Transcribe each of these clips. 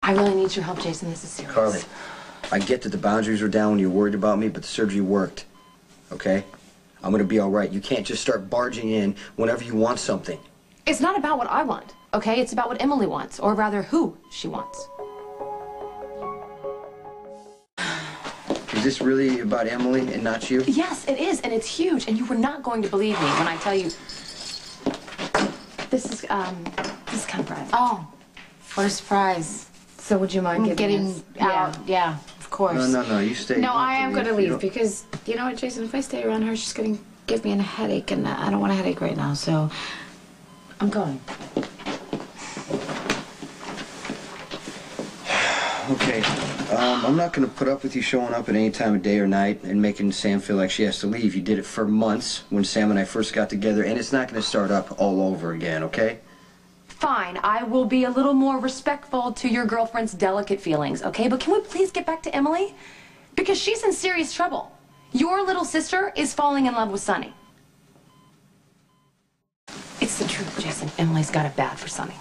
I really need your help, Jason. This is serious. Carly, I get that the boundaries were down when you were worried about me, but the surgery worked. Okay? I'm gonna be all right. You can't just start barging in whenever you want something. It's not about what I want, okay? It's about what Emily wants, or rather, who she wants. Is this really about Emily and not you? Yes, it is, and it's huge, and you were not going to believe me when I tell you. This is kind of private. Oh, what a surprise. So would you mind getting this? out? Yeah, of course. No, you stay. No, I am going to leave you because, you know what, Jason, if I stay around her, she's going to give me a headache, and I don't want a headache right now, so I'm going. Okay, I'm not going to put up with you showing up at any time of day or night and making Sam feel like she has to leave. You did it for months when Sam and I first got together, and it's not going to start up all over again, okay? Fine, I will be a little more respectful to your girlfriend's delicate feelings, okay? But can we please get back to Emily? Because she's in serious trouble. Your little sister is falling in love with Sonny. It's the truth, Jason. Emily's got it bad for Sonny.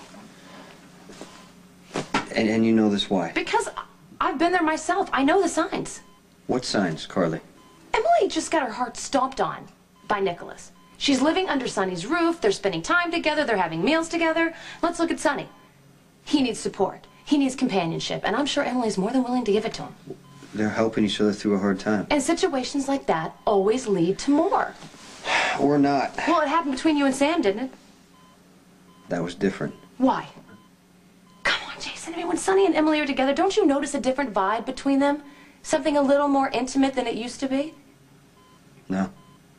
And you know this why? Because I've been there myself. I know the signs. What signs, Carly? Emily just got her heart stomped on by Nicholas. She's living under Sonny's roof. They're spending time together. They're having meals together. Let's look at Sonny. He needs support. He needs companionship. And I'm sure Emily's more than willing to give it to him. They're helping each other through a hard time. And situations like that always lead to more. Or not. Well, it happened between you and Sam, didn't it? That was different. Why? Come on, Jason. I mean, when Sonny and Emily are together, don't you notice a different vibe between them? Something a little more intimate than it used to be? No.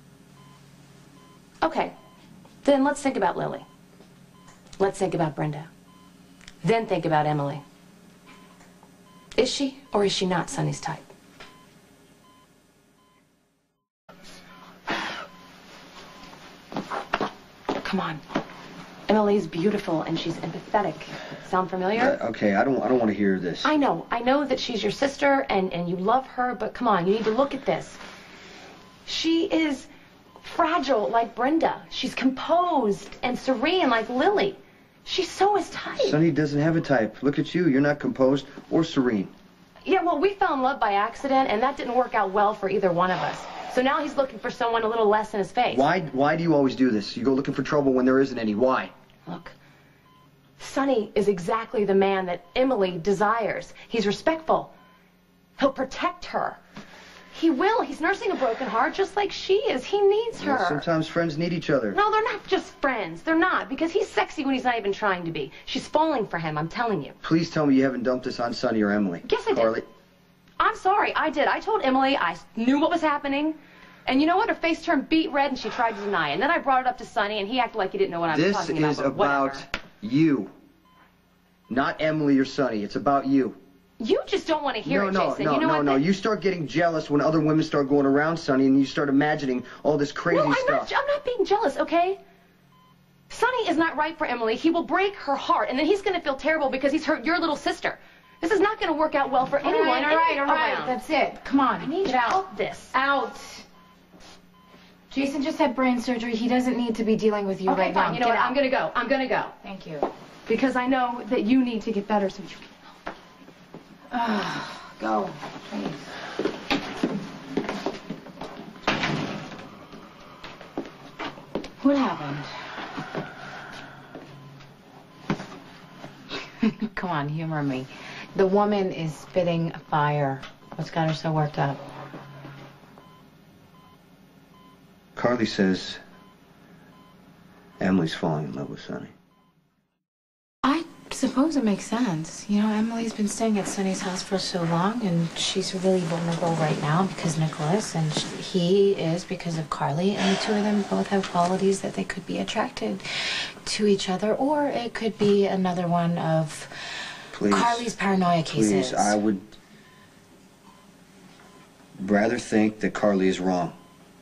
Okay. Then let's think about Lily. Let's think about Brenda. Then think about Emily. Is she or is she not Sonny's type? Come on. Emily's beautiful and she's empathetic. Sound familiar? Okay, I don't want to hear this. I know that she's your sister and you love her, but come on, you need to look at this. She is fragile like Brenda. She's composed and serene like Lily. She so is type. Sonny doesn't have a type. Look at you. You're not composed or serene. Yeah, well, we fell in love by accident, and that didn't work out well for either one of us. So now he's looking for someone a little less in his face. Why do you always do this? You go looking for trouble when there isn't any. Why? Look, Sonny is exactly the man that Emily desires. He's respectful. He'll protect her. He will. He's nursing a broken heart just like she is. He needs her. Well, sometimes friends need each other. No, they're not just friends. They're not, because he's sexy when he's not even trying to be. She's falling for him, I'm telling you. Please tell me you haven't dumped this on Sonny or Emily. Yes, I did. Carly. I'm sorry, I did. I told Emily I knew what was happening. And you know what? Her face turned beet red and she tried to deny it. And then I brought it up to Sonny and he acted like he didn't know what I was talking about. This is about you. Not Emily or Sonny. It's about you. You just don't want to hear it, Jason. No. You start getting jealous when other women start going around Sonny and you start imagining all this crazy stuff. I'm not being jealous, okay? Sonny is not right for Emily. He will break her heart, and then he's going to feel terrible because he's hurt your little sister. This is not going to work out well for anyone. All right. That's it. Come on. I need get you out. out this. Out. Jason just had brain surgery. He doesn't need to be dealing with you right now. Fine. You know what? I'm going to go. I'm going to go. Thank you. Because I know that you need to get better so you can help. Go, please. What happened? Come on, humor me. The woman is spitting fire. What's got her so worked up? Carly says Emily's falling in love with Sonny. I suppose it makes sense. You know, Emily's been staying at Sonny's house for so long, and she's really vulnerable right now because Nicholas, and he is because of Carly, and the two of them both have qualities that they could be attracted to each other, or it could be another one of Carly's paranoia cases. Please, I would rather think that Carly is wrong.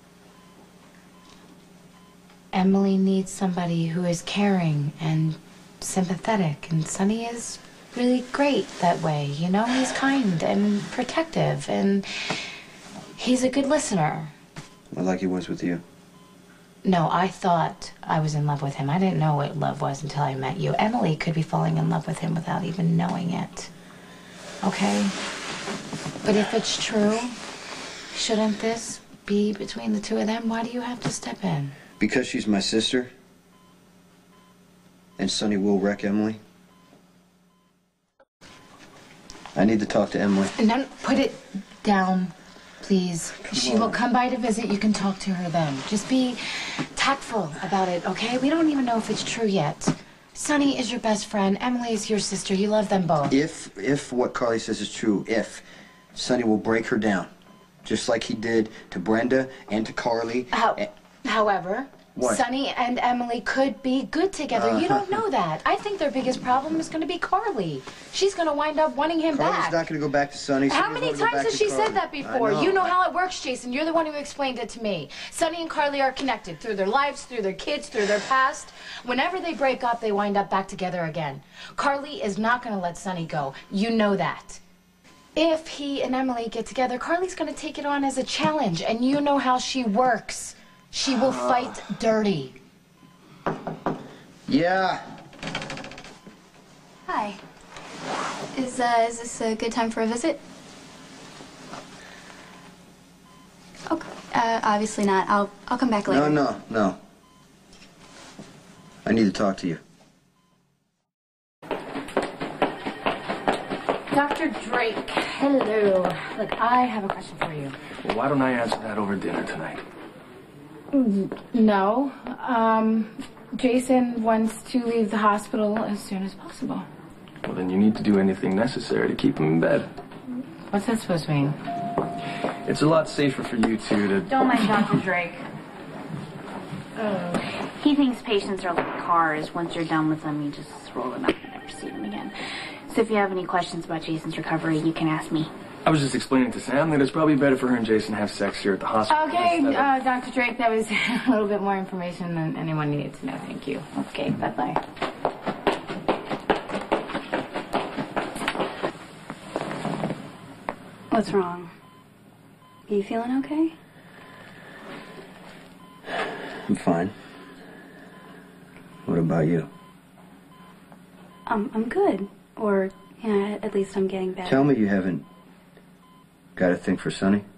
Emily needs somebody who is caring and sympathetic, and Sonny is really great that way. You know, he's kind and protective, and he's a good listener. Well, like he was with you. No, I thought I was in love with him. I didn't know what love was until I met you. Emily could be falling in love with him without even knowing it. okay? But if it's true, shouldn't this be between the two of them? Why do you have to step in? Because she's my sister. And Sonny will wreck Emily. I need to talk to Emily. No, put it down, please. She will come by to visit. You can talk to her then. Just be tactful about it, okay? We don't even know if it's true yet. Sonny is your best friend. Emily is your sister. You love them both. If what Carly says is true, if Sonny will break her down, just like he did to Brenda and to Carly. However, what? Sonny and Emily could be good together. You don't know that. I think their biggest problem is going to be Carly. She's going to wind up wanting him Carly's back. not going to go back to Sonny. How many times has she said that before? You know how it works, Jason. You're the one who explained it to me. Sonny and Carly are connected through their lives, through their kids, through their past. Whenever they break up, they wind up back together again. Carly is not going to let Sonny go. You know that. If he and Emily get together, Carly's going to take it on as a challenge, and you know how she works. She will fight dirty. Yeah. Hi. Is this a good time for a visit? Okay. Obviously not. I'll come back later. No. I need to talk to you. Dr. Drake, hello. Look, I have a question for you. Well, why don't I answer that over dinner tonight? No. Jason wants to leave the hospital as soon as possible. Well, then you need to do anything necessary to keep him in bed. What's that supposed to mean? It's a lot safer for you two to... Don't mind Dr. Drake. He thinks patients are like cars. Once you're done with them, you just roll them out and never see them again. So if you have any questions about Jason's recovery, you can ask me. I was just explaining to Sam that it's probably better for her and Jason to have sex here at the hospital. Okay, Dr. Drake, that was a little bit more information than anyone needed to know. Thank you. Okay, bye-bye. What's wrong? Are you feeling okay? I'm fine. What about you? I'm good. Or, yeah, at least I'm getting better. Tell me you haven't got a thing for Sonny.